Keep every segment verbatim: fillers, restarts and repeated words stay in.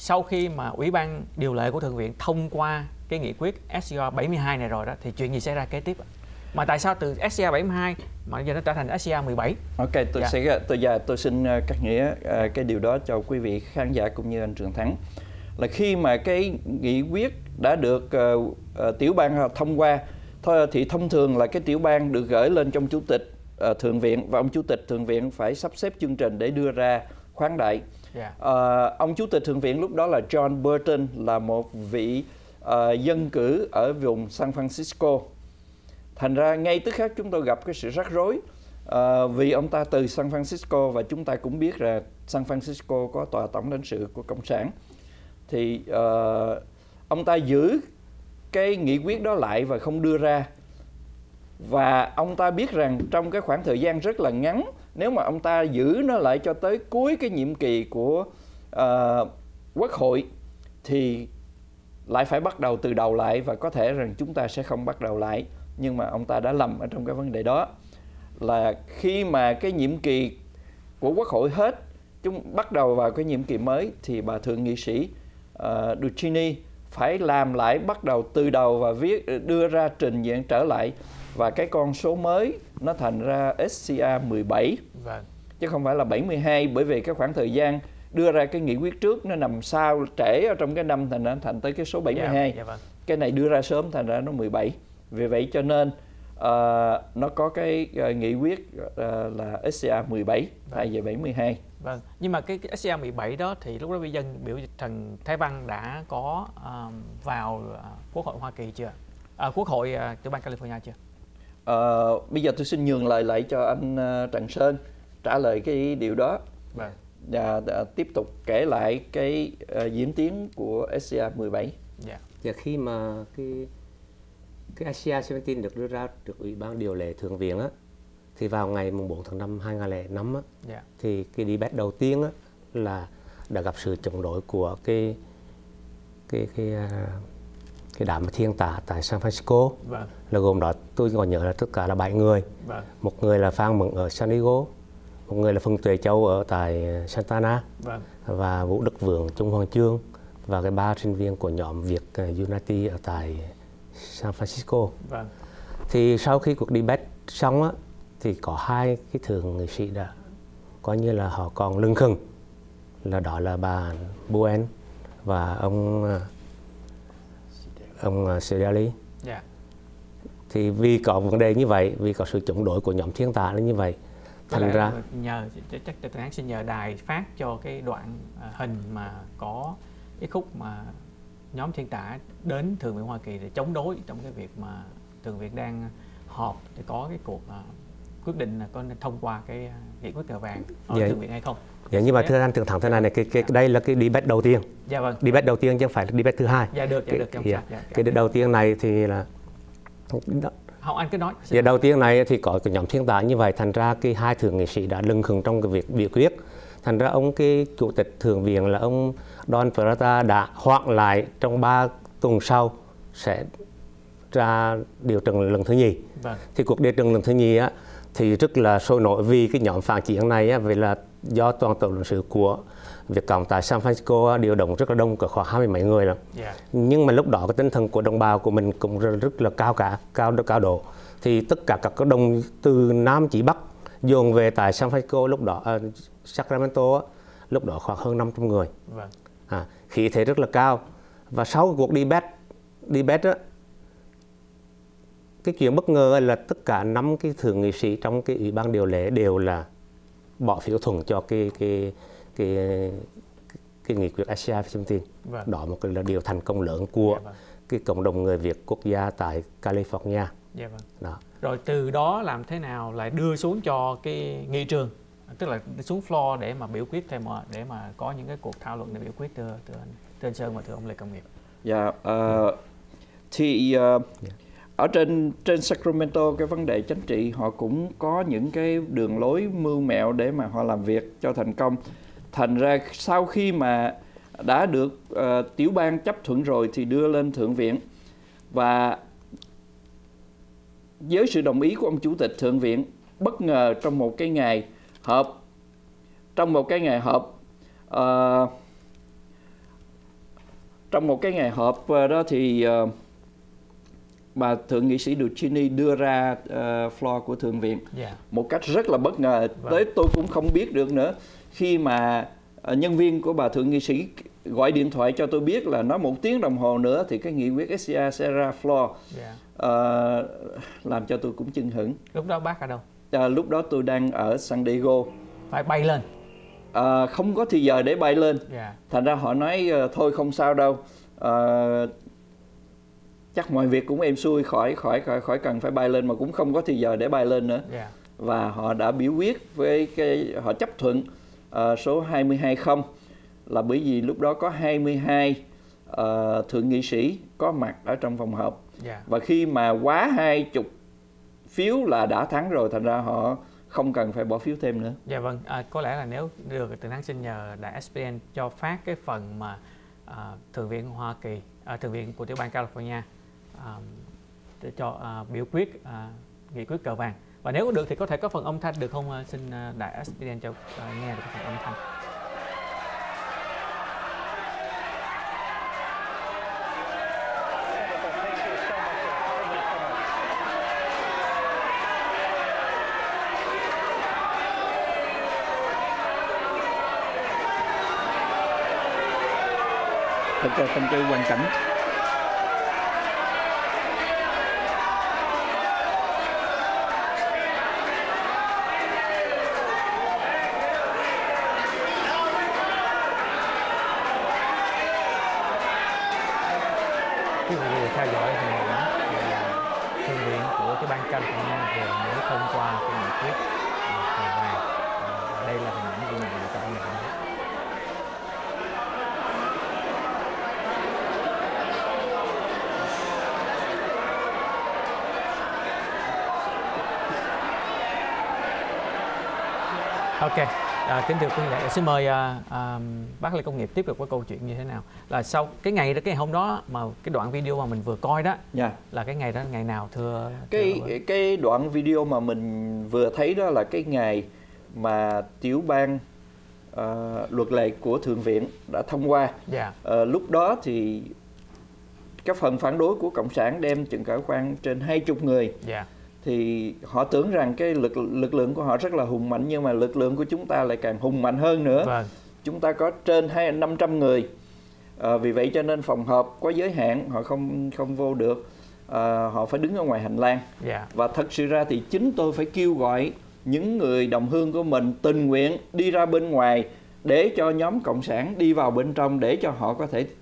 sau khi mà Ủy ban điều lệ của Thượng viện thông qua cái nghị quyết S C R bảy mươi hai này rồi đó, thì chuyện gì xảy ra kế tiếp? Mà tại sao từ S C R bảy mươi hai mà giờ nó trở thành S C R mười bảy? Ok, tôi dạ. sẽ tôi giờ tôi xin cắt nghĩa uh, cái điều đó cho quý vị khán giả cũng như anh Trường Thắng. Là khi mà cái nghị quyết đã được uh, uh, tiểu ban thông qua, thôi thì thông thường là cái tiểu ban được gửi lên trong chủ tịch uh, Thượng viện, và ông chủ tịch Thượng viện phải sắp xếp chương trình để đưa ra khoáng đại. Yeah. Uh, ông chủ tịch Thượng viện lúc đó là John Burton, là một vị uh, dân cử ở vùng San Francisco. Thành ra ngay tức khắc chúng tôi gặp cái sự rắc rối uh, vì ông ta từ San Francisco, và chúng ta cũng biết là San Francisco có tòa tổng lãnh sự của Cộng sản. Thì uh, ông ta giữ cái nghị quyết đó lại và không đưa ra. Và ông ta biết rằng trong cái khoảng thời gian rất là ngắn, nếu mà ông ta giữ nó lại cho tới cuối cái nhiệm kỳ của uh, Quốc hội thì lại phải bắt đầu từ đầu lại, và có thể rằng chúng ta sẽ không bắt đầu lại. Nhưng mà ông ta đã lầm ở trong cái vấn đề đó, là khi mà cái nhiệm kỳ của Quốc hội hết, chúng bắt đầu vào cái nhiệm kỳ mới, thì bà thượng nghị sĩ uh, Ducini phải làm lại, bắt đầu từ đầu và viết đưa ra trình diện trở lại, và cái con số mới nó thành ra S C R mười bảy. Vâng. Chứ không phải là bảy mươi hai, bởi vì cái khoảng thời gian đưa ra cái nghị quyết trước nó nằm sau trễ ở trong cái năm, thành ra thành tới cái số bảy mươi hai. Dạ, dạ vâng. Cái này đưa ra sớm thành ra nó mười bảy. Vì vậy cho nên uh, nó có cái uh, nghị quyết uh, là S C R mười bảy thay vì bảy mươi hai. Vâng. Nhưng mà cái, cái S C R mười bảy đó thì lúc đó bị dân biểu Trần Thái Văn đã có uh, vào uh, Quốc hội Hoa Kỳ chưa? À, Quốc hội uh, tiểu bang California chưa? Uh, bây giờ tôi xin nhường lời lại cho anh uh, Trần Sơn trả lời cái điều đó. Vâng. Và uh, tiếp tục kể lại cái uh, diễn tiến của S C R mười bảy. Dạ. Và khi mà cái cái S C R mười bảy được đưa ra được Ủy ban điều lệ Thượng viện á, thì vào ngày bốn tháng năm hai nghìn không trăm lẻ năm á, yeah. thì cái debate đầu tiên á, là đã gặp sự chống đối của cái cái cái cái đám thiên tả tại San Francisco. Vâng. Là gồm đó tôi còn nhớ là tất cả là bảy người. Vâng. Một người là Phan Mừng ở San Diego, một người là Phùng Tuệ Châu ở tại Santa Ana. Vâng. Và Vũ Đức Vượng, Trung Hoàng Chương, và cái ba sinh viên của nhóm Việt Unity ở tại San Francisco. Vâng. Thì sau khi cuộc debate xong á, thì có hai cái thượng nghị sĩ đã coi như là họ còn lưng khừng, là đó là bà Bowen và ông ông Sidali. Yeah. Thì vì có vấn đề như vậy, vì có sự chống đối của nhóm thiên tả như vậy, thành ra nhờ chắc tôi xin nhờ đài phát cho cái đoạn hình mà có cái khúc mà nhóm thiên tả đến Thượng viện Hoa Kỳ để chống đối trong cái việc mà Thượng viện đang họp để có cái cuộc uh, quyết định là có nên thông qua cái uh, nghị quyết cờ vàng ở dạ. Thượng viện hay không. Dạ, nhưng mà thưa anh Trường Thắng thế này này, cái, cái, dạ. đây là cái debate đầu tiên. Dạ vâng. Debate đầu tiên chứ không phải là debate thứ hai. Dạ được, dạ cái, được. Dạ, dạ, dạ, cái dạ. đầu tiên này thì là Không, anh cứ nói. Dạ, đầu tiên này thì có cái nhóm thiên tả như vậy, thành ra cái hai thượng nghị sĩ đã lưng khừng trong cái việc biểu quyết. Thành ra ông cái chủ tịch Thượng viện là ông Don Peralta đã hoãn lại trong ba tuần sau sẽ ra điều trần lần thứ nhì. Vâng. Thì cuộc điều trần lần thứ nhì á thì rất là sôi nổi, vì cái nhóm phản chiến này á, vì là do toàn tổng lãnh sự của Việt Cộng tại San Francisco điều động rất là đông, cả khoảng hai mươi mấy người lắm. Yeah. Nhưng mà lúc đó cái tinh thần của đồng bào của mình cũng rất, rất là cao cả, cao cao độ. Thì tất cả các đồng từ Nam chí Bắc dồn về tại San Francisco lúc đó, uh, Sacramento á, lúc đó khoảng hơn năm trăm người. Vâng. À, khí thế rất là cao. Và sau cuộc debate, debate á, cái chuyện bất ngờ là tất cả năm cái thượng nghị sĩ trong cái ủy ban điều lệ đều là bỏ phiếu thuận cho cái cái cái cái, cái nghị quyết S C R mười bảy. Vâng. Đó một cái là điều thành công lớn của dạ, vâng. cái cộng đồng người Việt quốc gia tại California. Dạ, vâng. Đó. Rồi từ đó làm thế nào lại đưa xuống cho cái nghị trường, tức là xuống floor để mà biểu quyết thêm, để mà có những cái cuộc thảo luận để biểu quyết từ từ anh Tên Sơn và từ ông Lê Công Nghiệp. Dạ, uh, thì uh, yeah. ở trên trên Sacramento cái vấn đề chính trị họ cũng có những cái đường lối mưu mẹo để mà họ làm việc cho thành công. Thành ra sau khi mà đã được uh, tiểu bang chấp thuận rồi thì đưa lên Thượng viện, và với sự đồng ý của ông chủ tịch Thượng viện, bất ngờ trong một cái ngày họp trong một cái ngày họp uh, trong một cái ngày họp đó thì uh, bà thượng nghị sĩ Ducini đưa ra uh, floor của Thượng viện yeah. một cách rất là bất ngờ, vâng. tới tôi cũng không biết được nữa. Khi mà uh, nhân viên của bà thượng nghị sĩ gọi điện thoại cho tôi biết là nói một tiếng đồng hồ nữa thì cái nghị quyết ét xê a sẽ ra floor, yeah. uh, làm cho tôi cũng chưng hửng. Lúc đó bác ở đâu? Uh, lúc đó tôi đang ở San Diego. Phải bay lên? Uh, không có thì giờ để bay lên. Yeah. Thành ra họ nói uh, thôi không sao đâu. Uh, chắc mọi việc cũng êm xuôi, khỏi khỏi khỏi khỏi cần phải bay lên, mà cũng không có thì giờ để bay lên nữa. Yeah. Và họ đã biểu quyết với cái họ chấp thuận uh, số hai mươi hai không, là bởi vì lúc đó có hai mươi hai uh, thượng nghị sĩ có mặt ở trong phòng họp. Yeah. Và khi mà quá hai chục phiếu là đã thắng rồi, thành ra họ không cần phải bỏ phiếu thêm nữa. Dạ vâng, à, có lẽ là nếu được Tường Thắng xin nhờ Đài ét pê en cho phát cái phần mà uh, Thượng viện Hoa Kỳ, uh, Thượng viện của tiểu bang California uh, để cho uh, biểu quyết uh, nghị quyết cờ vàng. Và nếu có được thì có thể có phần âm thanh được không? Uh, xin uh, Đài ét pê en cho uh, nghe được phần âm thanh. Thật ra không cái quan cảnh. Quý vị theo dõi hình ảnh Thượng viện của cái bang California vừa mới thông qua cái nghị quyết cờ vàng. Đây là hình ảnh ghi nhận được trong ngày hôm nay. Ok, à, kính thưa quý vị, xin mời à, à, bác Lê Công Nghiệp tiếp tục với câu chuyện như thế nào. Là sau cái ngày đó, cái ngày hôm đó mà cái đoạn video mà mình vừa coi đó, yeah. là cái ngày đó ngày nào thưa? Cái thưa cái đoạn video mà mình vừa thấy đó là cái ngày mà tiểu bang uh, luật lệ của Thượng viện đã thông qua. Yeah. Uh, lúc đó thì cái phần phản đối của Cộng sản đem chừng cả khoảng trên hai chục người. Yeah. Thì họ tưởng rằng cái lực lực lượng của họ rất là hùng mạnh, nhưng mà lực lượng của chúng ta lại càng hùng mạnh hơn nữa. Vâng. Chúng ta có trên hai năm trăm người, à, vì vậy cho nên phòng họp có giới hạn, họ không không vô được, à, họ phải đứng ở ngoài hành lang. Yeah. Và thật sự ra thì chính tôi phải kêu gọi những người đồng hương của mình tình nguyện đi ra bên ngoài để cho nhóm Cộng sản đi vào bên trong, để cho họ có thể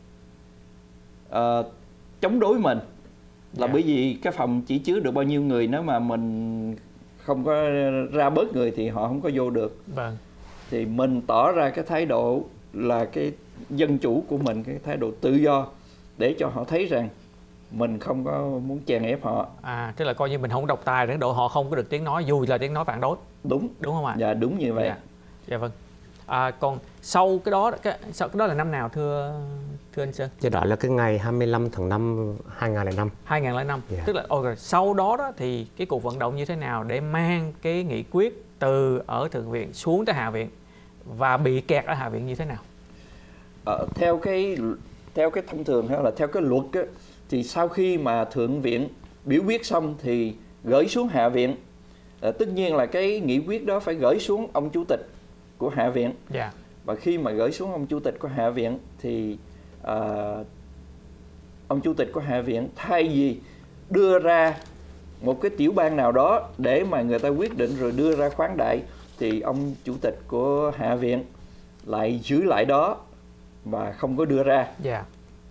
uh, chống đối mình. Là yeah. bởi vì cái phòng chỉ chứa được bao nhiêu người, nếu mà mình không có ra bớt người thì họ không có vô được. Vâng. Thì mình tỏ ra cái thái độ là cái dân chủ của mình, cái thái độ tự do, để cho họ thấy rằng mình không có muốn chèn ép họ. À, tức là coi như mình không độc tài, đến độ họ không có được tiếng nói dù là tiếng nói phản đối. Đúng. Đúng không ạ? Dạ đúng như vậy. Dạ, dạ vâng. À, còn sau cái đó, cái, sau cái đó là năm nào thưa thưa anh Sơn? Chứ đó là cái ngày hai mươi lăm tháng năm hai nghìn không trăm lẻ năm. hai nghìn không trăm lẻ năm. Yeah. Tức là okay, sau đó đó thì cái cuộc vận động như thế nào để mang cái nghị quyết từ ở Thượng viện xuống tới Hạ viện và bị kẹt ở Hạ viện như thế nào? Ờ, theo cái theo cái thông thường hay là theo cái luật á, thì sau khi mà Thượng viện biểu quyết xong thì gửi xuống Hạ viện. À, tất nhiên là cái nghị quyết đó phải gửi xuống ông chủ tịch của Hạ viện. Yeah. Và khi mà gửi xuống ông chủ tịch của Hạ viện thì uh, ông chủ tịch của Hạ viện thay vì đưa ra một cái tiểu bang nào đó để mà người ta quyết định rồi đưa ra khoáng đại, thì ông chủ tịch của Hạ viện lại giữ lại đó và không có đưa ra. Yeah.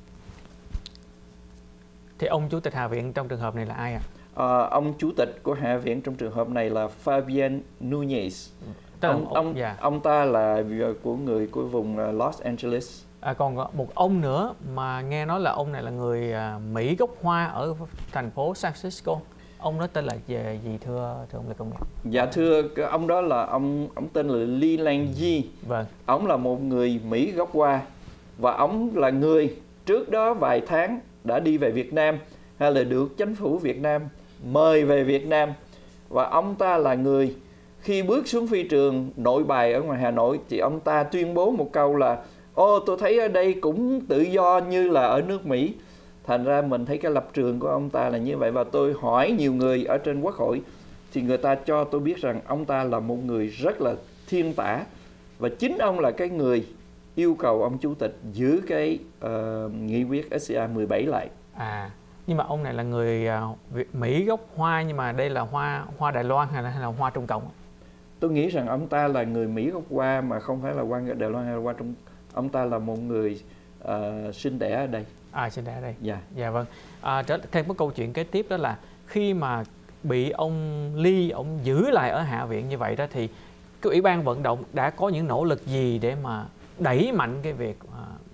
Thì ông chủ tịch Hạ viện trong trường hợp này là ai ạ? À, ông chủ tịch của Hạ viện trong trường hợp này là Fabian Nunez. Ông, ông, ông, yeah. ông ta là của người của vùng Los Angeles. À, còn một ông nữa mà nghe nói là ông này là người Mỹ gốc Hoa ở thành phố San Francisco. Ông đó tên là về gì thưa thưa ông Lê Công Nghiệp? Dạ thưa ông đó là ông ông tên là Lee Lang Yi. Vâng. Ông là một người Mỹ gốc Hoa và ông là người trước đó vài tháng đã đi về Việt Nam, hay là được chính phủ Việt Nam mời về Việt Nam, và ông ta là người khi bước xuống phi trường Nội Bài ở ngoài Hà Nội thì ông ta tuyên bố một câu là ô tôi thấy ở đây cũng tự do như là ở nước Mỹ. Thành ra mình thấy cái lập trường của ông ta là như vậy. Và tôi hỏi nhiều người ở trên quốc hội thì người ta cho tôi biết rằng ông ta là một người rất là thiên tả. Và chính ông là cái người yêu cầu ông chủ tịch giữ cái uh, nghị quyết S C R mười bảy lại. À, nhưng mà ông này là người uh, Mỹ gốc Hoa, nhưng mà đây là Hoa Hoa Đài Loan hay là, hay là Hoa Trung Cộng? Tôi nghĩ rằng ông ta là người Mỹ gốc Hoa mà không phải là Hoa Đài Loan hay là Hoa Trung. Ông ta là một người uh, sinh đẻ ở đây. À, sinh đẻ ở đây. Dạ. Dạ vâng. À, trở thêm cái câu chuyện kế tiếp đó là khi mà bị ông Lee ông giữ lại ở Hạ viện như vậy đó, thì cái Ủy ban vận động đã có những nỗ lực gì để mà đẩy mạnh cái việc uh,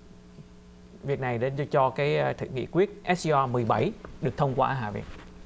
việc này để cho cái uh, nghị quyết S C R mười bảy được thông qua ở Hạ viện?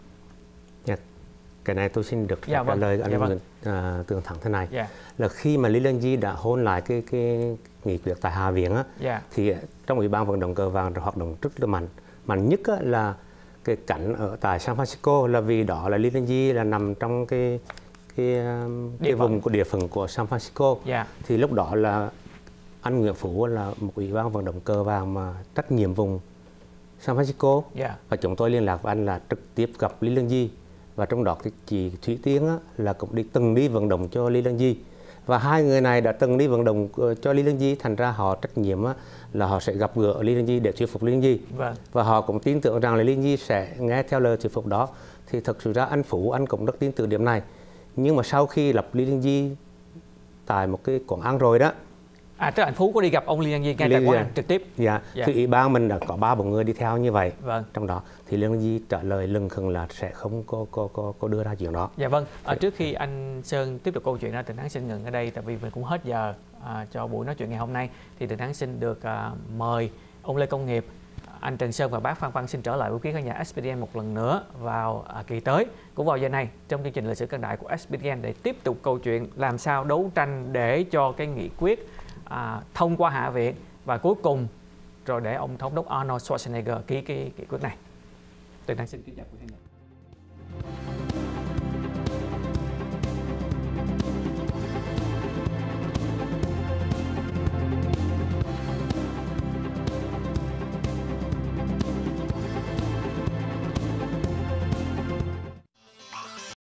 Dạ. Cái này tôi xin được dạ, trả vâng. lời anh dạ, vâng. uh, tường thẳng thế này. dạ. Là khi mà Lý Lân Di đã hôn lại cái cái nghị quyết tại Hạ viện á, dạ. thì trong Ủy ban vận động cờ vàng hoạt động rất là mạnh. Mạnh nhất á, là cái cảnh ở tại San Francisco, là vì đó là Lý Lân Di là nằm trong cái cái, cái vùng của địa phận của San Francisco. yeah. Thì lúc đó là anh Nguyễn Phú là một Ủy ban vận động cờ vàng mà trách nhiệm vùng San Francisco. yeah. Và chúng tôi liên lạc với anh là trực tiếp gặp Lý Lân Di. Và trong đó thì chị Thủy Tiên á, là cũng đi từng đi vận động cho Lý Lân Di. Và hai người này đã từng đi vận động cho Lý Lân Di, thành ra họ trách nhiệm á, là họ sẽ gặp gỡ Lý Lân Di để thuyết phục Lý Lân Di. Vâng. Và họ cũng tin tưởng rằng là Lý Lân Di sẽ nghe theo lời thuyết phục đó. Thì thật sự ra anh Phú anh cũng rất tin tưởng điểm này. Nhưng mà sau khi lập Lý Lân Di tại một cái quán ăn rồi đó. À, tức là anh Phú có đi gặp ông Lý Lân Di ngay tại quán ăn trực tiếp. Dạ. dạ. Thì ủy ban mình đã có ba bốn người đi theo như vậy. Vâng. Trong đó thì Lý Lân Di trả lời lừng khừng là sẽ không có có có, có đưa ra chuyện đó. Dạ vâng. À, trước khi anh Sơn tiếp tục câu chuyện đó, Tường Thắng xin ngừng ở đây, tại vì mình cũng hết giờ à, cho buổi nói chuyện ngày hôm nay. Thì Tường Thắng xin được à, mời ông Lê Công Nghiệp, anh Trần Sơn và bác Phan Văn xin trở lại với quý khán giả S B D N một lần nữa vào à, kỳ tới, cũng vào giờ này trong chương trình Lịch sử cận đại của S B D N, để tiếp tục câu chuyện làm sao đấu tranh để cho cái nghị quyết à, thông qua Hạ viện và cuối cùng rồi để ông thống đốc Arnold Schwarzenegger ký cái nghị quyết này. Tường Thắng xin kính chào quý khán giả.